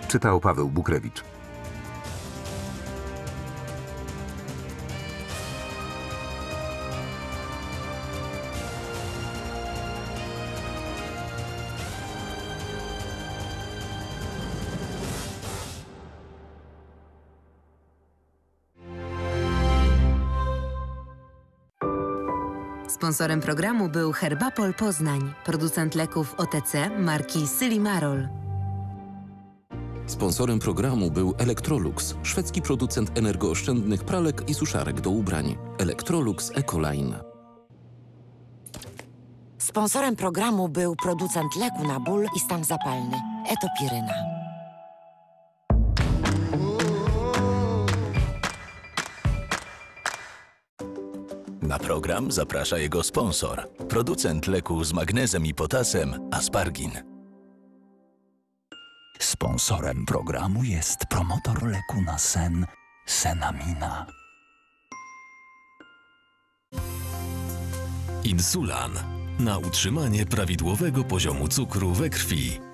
Czytał Paweł Bukrewicz. Sponsorem programu był Herbapol Poznań, producent leków OTC marki Sylimarol. Sponsorem programu był Electrolux, szwedzki producent energooszczędnych pralek i suszarek do ubrań. Electrolux Ecoline. Sponsorem programu był producent leku na ból i stan zapalny Etopiryna. Na program zaprasza jego sponsor, producent leku z magnezem i potasem Aspargin. Sponsorem programu jest promotor leku na sen Senamina. Insulan. Na utrzymanie prawidłowego poziomu cukru we krwi.